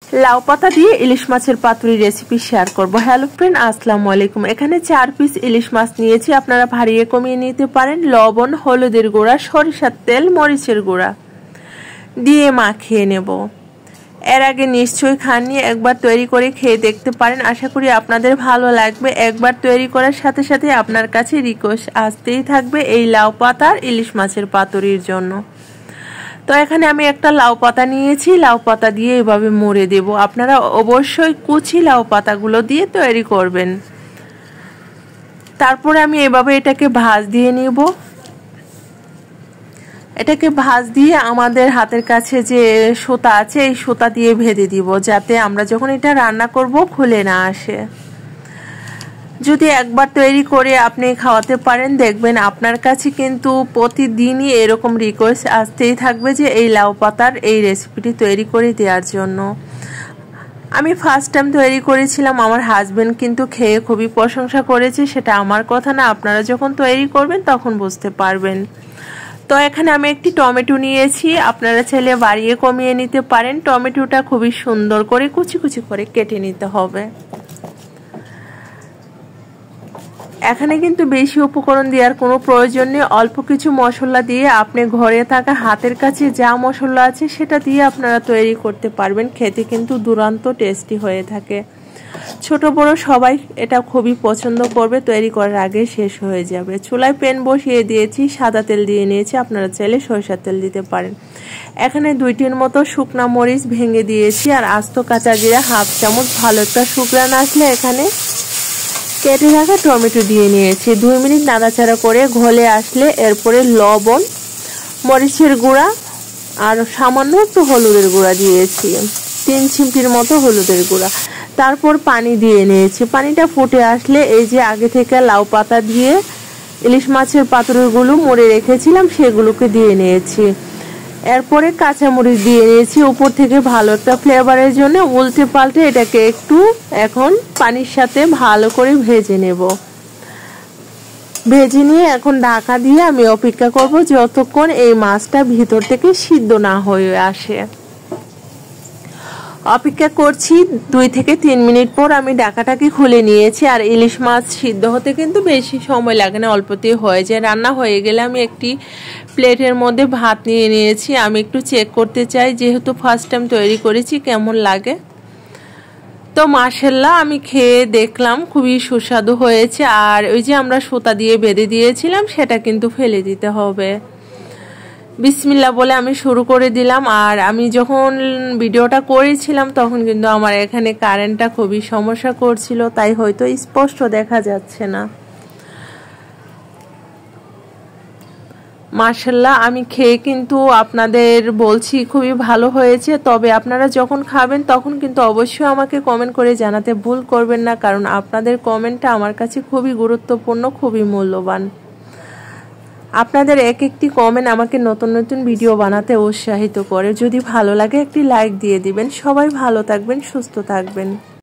লাউ পাতা দিয়ে ইলিশ মাছের পাতুরি রেসিপি শেয়ার করব। হ্যালো ফ্রেন্ড, আসসালামু আলাইকুম। এখানে 4 পিস ইলিশ মাছ নিয়েছি, আপনারা ভারিয়ে কমিয়ে নিতে পারেন। লবণ, হলুদের গুঁড়া, সরিষার তেল, মরিচের গুঁড়া দিয়ে মাখিয়ে নেব। এর আগে নিশ্চয়ই খাননি, একবার তৈরি করে খেয়ে দেখতে পারেন, আশা করি আপনাদের ভালো লাগবে। একবার তৈরি করার সাথে সাথে আপনার কাছে রিকোয়েস্ট আসতেই থাকবে এই লাউ পাতার ইলিশ মাছের পাতুরির জন্য। তো এখানে আমি একটা লাউ পাতা নিয়েছি, লাউ পাতা দিয়ে এভাবে মুড়ে দেব। আপনারা অবশ্যই কুচি লাউ পাতাগুলো দিয়ে তৈরি করবেন। তারপরে আমি এভাবে এটাকে ভাঁজ দিয়ে নিব। এটাকে ভাঁজ দিয়ে আমাদের হাতের কাছে যে সুতা আছে এই সুতা দিয়ে বেঁধে দিব, যাতে আমরা যখন এটা রান্না করব খুলে না আসে। যদি একবার তৈরি করে আপনি খাওয়াতে পারেন, দেখবেন আপনার কাছে কিন্তু প্রতিদিনই এরকম রিকোয়েস্ট আসতেই থাকবে যে এই লাউ পাতার এই রেসিপিটি তৈরি করে দেওয়ার জন্য। আমি ফার্স্ট টাইম তৈরি করেছিলাম, আমার হাজবেন্ড কিন্তু খেয়ে খুবই প্রশংসা করেছে। সেটা আমার কথা না, আপনারা যখন তৈরি করবেন তখন বুঝতে পারবেন। তো এখানে আমি একটি টমেটো নিয়েছি, আপনারা চাইলে বাড়িয়ে কমিয়ে নিতে পারেন। টমেটোটা খুবই সুন্দর করে কুচি কুচি করে কেটে নিতে হবে। এখানে কিন্তু বেশি উপকরণ দেওয়ার কোনো প্রয়োজন নেই, অল্প কিছু মশলা দিয়ে আপনি ঘরে থাকা হাতের কাছে যা মশলা আছে সেটা দিয়ে আপনারা তৈরি করতে পারবেন। খেতে কিন্তু দুর্দান্ত টেস্টি হয়ে থাকে, ছোট বড় সবাই এটা খুবই পছন্দ করবে। তৈরি করার আগে শেষ হয়ে যাবে। চুলায় প্যান বসিয়ে দিয়েছি, সাদা তেল দিয়ে নিয়েছি, আপনারা চাইলে সরিষার তেল দিতে পারেন। এখানে 2টির মতো শুকনা মরিচ ভেঙে দিয়েছি আর আস্ত কাঁচা জিরা হাফ চামচ। ভালো একটা শুকনা আসলে এখানে কেটে রাখা টমেটো দিয়ে নিয়েছি। 2 মিনিট নাড়াচাড়া করে ঘলে আসলে এরপরে লবণ, মরিচের গুঁড়া আর সামান্য একটু হলুদের গুঁড়া দিয়েছি, 3 চিমটির মতো হলুদের গুঁড়া। তারপর পানি দিয়ে নিয়েছি। পানিটা ফুটে আসলে এই যে আগে থেকে লাউ পাতা দিয়ে ইলিশ মাছের পাতুরিগুলো মুড়ে রেখেছিলাম সেগুলোকে দিয়ে নিয়েছি। এরপরে কাঁচামরিচ দিয়ে নিয়েছি উপর থেকে ভালো একটা ফ্লেভারের জন্য। উল্টে পাল্টে এটাকে একটু এখন পানির সাথে ভালো করে ভেজে নেব। ভেজে নিয়ে এখন ঢাকা দিয়ে আমি অপেক্ষা করব যতক্ষণ এই মাছটা ভিতর থেকে সিদ্ধ না হয়ে আসে। অপেক্ষা করছি 2 থেকে 3 মিনিট পর আমি ঢাকাটাকে খুলে নিয়েছি। আর ইলিশ মাছ সিদ্ধ হতে কিন্তু বেশি সময় লাগে না, অল্পতেই হয়ে যায়। রান্না হয়ে গেলে আমি একটি প্লেটের মধ্যে ভাত নিয়ে নিয়েছি। আমি একটু চেক করতে চাই, যেহেতু ফার্স্ট টাইম তৈরি করেছি, কেমন লাগে। তো মাশাআল্লাহ আমি খেয়ে দেখলাম খুবই সুস্বাদু হয়েছে। আর ওই যে আমরা সুতা দিয়ে বেঁধে দিয়েছিলাম সেটা কিন্তু ফেলে দিতে হবে। বিসমিল্লাহ বলে আমি শুরু করে দিলাম। আর আমি যখন ভিডিওটা করেছিলাম তখন কিন্তু আমার এখানে কারেন্টটা খুবই সমস্যা করছিল, তাই হয়তো স্পষ্ট দেখা যাচ্ছে না। মাশাআল্লাহ আমি খেয়ে কিন্তু আপনাদের বলছি খুবই ভালো হয়েছে। তবে আপনারা যখন খাবেন তখন কিন্তু অবশ্যই আমাকে কমেন্ট করে জানাতে ভুল করবেন না, কারণ আপনাদের কমেন্টটা আমার কাছে খুবই গুরুত্বপূর্ণ, খুবই মূল্যবান। আপনাদের একটি কমেন্ট আমাকে নতুন নতুন ভিডিও বানাতে উৎসাহিত করে। যদি ভালো লাগে একটি লাইক দিয়ে দিবেন। সবাই ভালো থাকবেন, সুস্থ থাকবেন।